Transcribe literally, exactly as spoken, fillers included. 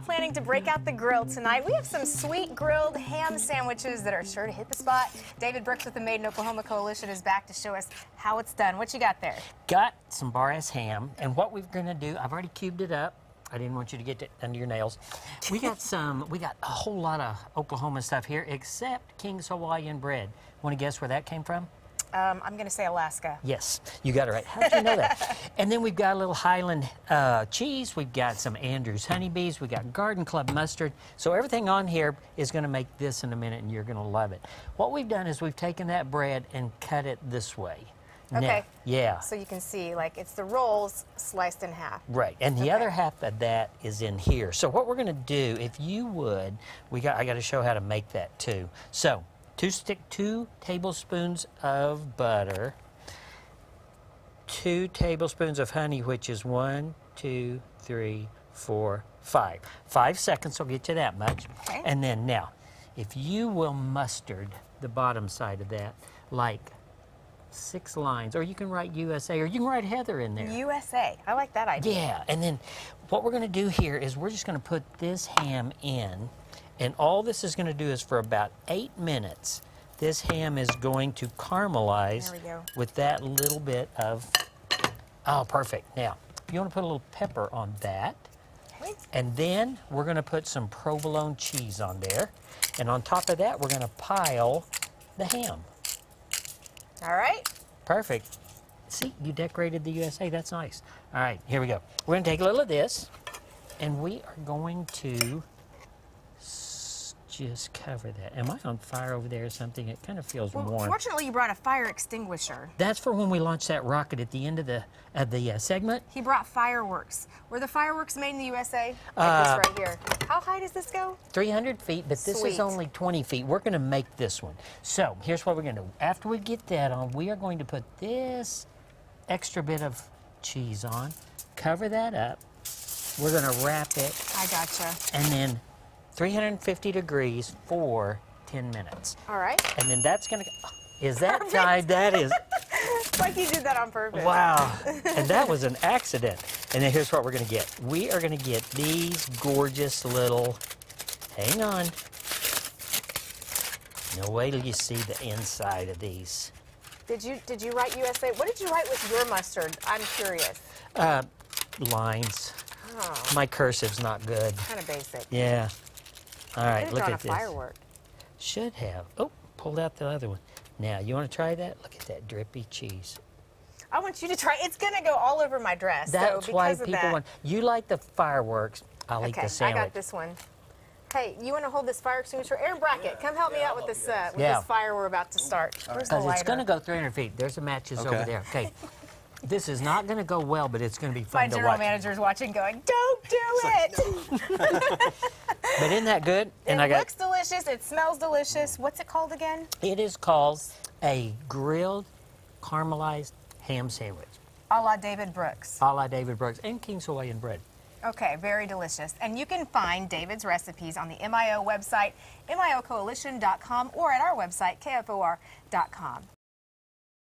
not planning to break out the grill tonight, we have some sweet grilled ham sandwiches that are sure to hit the spot. David Brooks with the Made in Oklahoma Coalition is back to show us how it's done. What you got there? Got some bar-ass ham, and what we're going to do, I've already cubed it up. I didn't want you to get it under your nails. We got some, we got a whole lot of Oklahoma stuff here, except King's Hawaiian bread. Want to guess where that came from? Um, I'm going to say Alaska. Yes, you got it right. How did you know that? And then we've got a little Highland uh, cheese. We've got some Andrews honeybees. We've got Garden Club mustard. So everything on here is going to make this in a minute, and you're going to love it. What we've done is we've taken that bread and cut it this way. Okay. Now, yeah. So you can see, like, it's the rolls sliced in half. Right, and the Okay. other half of that is in here. So what we're going to do, if you would, we got I got to show how to make that too. So two stick two tablespoons of butter, two tablespoons of honey, which is one, two, three, four, five. Five seconds will get you that much. Okay. And then now, if you will mustard the bottom side of that, like six lines, or you can write U S A, or you can write Heather in there. U S A. I like that idea. Yeah, and then what we're going to do here is we're just going to put this ham in, and all this is going to do is for about eight minutes, this ham is going to caramelize There we go. with that little bit of, oh, perfect. Now, you want to put a little pepper on that, Okay. and then we're going to put some provolone cheese on there, and on top of that, we're going to pile the ham. All right. Perfect. See, you decorated the U S A. That's nice. All right, here we go. We're going to take a little of this, and we are going to s just cover that. Am I on fire over there or something? It kind of feels Well, warm. fortunately, you brought a fire extinguisher. That's for when we launch that rocket at the end of the of the uh, segment. He brought fireworks. Were the fireworks made in the U S A? Like Uh, this right here. How high does this go? three hundred feet, but this Sweet. is only twenty feet. We're going to make this one. So here's what we're going to do. After we get that on, we are going to put this extra bit of cheese on, cover that up. We're going to wrap it, I gotcha. and then three hundred fifty degrees for ten minutes. All right. And then that's going to, is that Perfect. time? That is, It's like you did that on purpose. wow. And that was an accident. And then here's what we're going to get. We are going to get these gorgeous little, hang on. No, wait till you see the inside of these. Did you did you write U S A? What did you write with your mustard? I'm curious. Uh, lines. Oh, My cursive's not good. kind of basic. Yeah. All right, Could have look drawn at a this. firework. Should have. Oh, pulled out the other one. Now, you want to try that? Look at that drippy cheese. I want you to try. It's gonna go all over my dress. That's so why because of people that, want. You like the fireworks. I'll eat okay, the I sandwich. got this one. Hey, you want to hold this fire extinguisher? Aaron Brackett, come help me out with this uh, with Yeah. this fire we're about to start. Where's the Because lighter? it's going to go three hundred feet. There's the matches over Okay. there. Okay. This is not going to go well, but it's going to be My fun to general watch. manager's watching, going, "Don't do it." But isn't that good? And It I got. looks delicious. It smells delicious. What's it called again? It is called a grilled caramelized ham sandwich, A la David Brooks. a la David Brooks and King's Hawaiian bread. Okay, very delicious. And you can find David's recipes on the M I O website, M I O coalition dot com, or at our website, K F O R dot com.